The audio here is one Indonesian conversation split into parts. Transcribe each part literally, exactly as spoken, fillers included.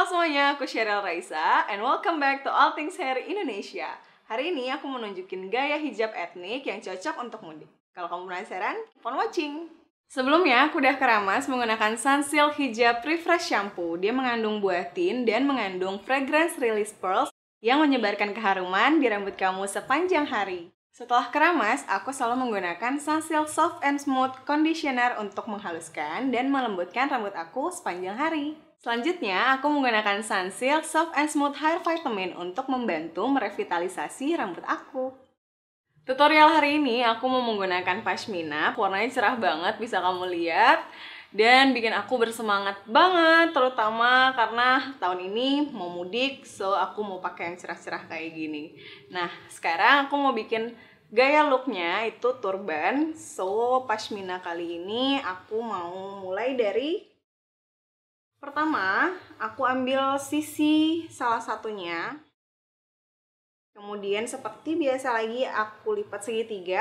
semuanya, aku Sheryl Raisa and welcome back to All Things Hair Indonesia. Hari ini aku mau nunjukin gaya hijab etnik yang cocok untuk mudik. Kalau kamu penasaran, keep on watching! Sebelumnya, aku udah keramas menggunakan Sunsilk Hijab Refresh Shampoo. Dia mengandung buatin dan mengandung fragrance release pearls yang menyebarkan keharuman di rambut kamu sepanjang hari. Setelah keramas, aku selalu menggunakan Sunsilk Soft and Smooth Conditioner untuk menghaluskan dan melembutkan rambut aku sepanjang hari. Selanjutnya, aku menggunakan Sunsilk Soft and Smooth Hair Vitamin untuk membantu merevitalisasi rambut aku. Tutorial hari ini aku mau menggunakan pashmina, warnanya cerah banget bisa kamu lihat. Dan bikin aku bersemangat banget, terutama karena tahun ini mau mudik, so aku mau pakai yang cerah-cerah kayak gini. Nah, sekarang aku mau bikin gaya looknya itu turban. So, pashmina kali ini aku mau mulai dari pertama, aku ambil sisi salah satunya. Kemudian seperti biasa lagi aku lipat segitiga.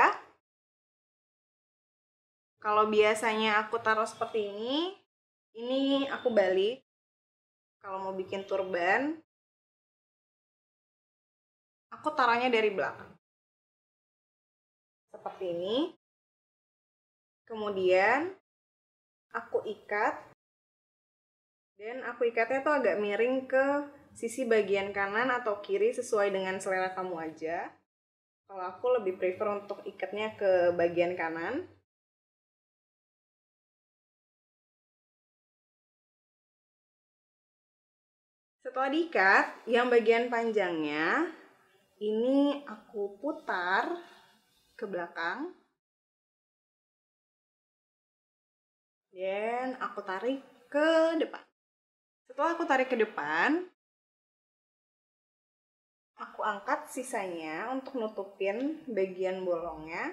Kalau biasanya aku taruh seperti ini, ini aku balik. Kalau mau bikin turban, aku taruhnya dari belakang. Seperti ini. Kemudian aku ikat. Dan aku ikatnya tuh agak miring ke sisi bagian kanan atau kiri sesuai dengan selera kamu aja. Kalau aku lebih prefer untuk ikatnya ke bagian kanan. Setelah diikat, yang bagian panjangnya ini aku putar ke belakang. Dan aku tarik ke depan. Setelah aku tarik ke depan, aku angkat sisanya untuk nutupin bagian bolongnya.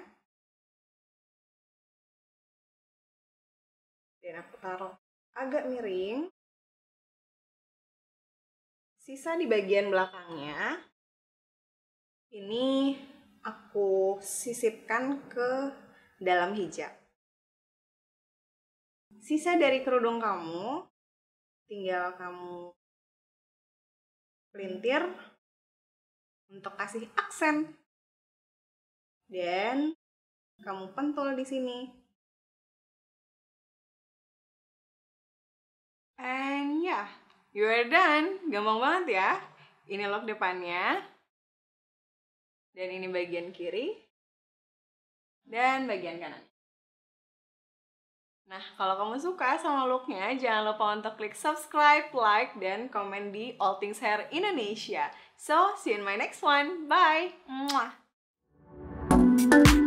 Dan aku taruh agak miring. Sisa di bagian belakangnya, ini aku sisipkan ke dalam hijab. Sisa dari kerudung kamu, tinggal kamu pelintir untuk kasih aksen. Dan kamu pentul di sini. And yeah, you are done. Gampang banget ya. Ini look depannya. Dan ini bagian kiri. Dan bagian kanan. Nah, kalau kamu suka sama looknya, jangan lupa untuk klik subscribe, like, dan komen di All Things Hair Indonesia. So, see you in my next one. Bye! Mwah.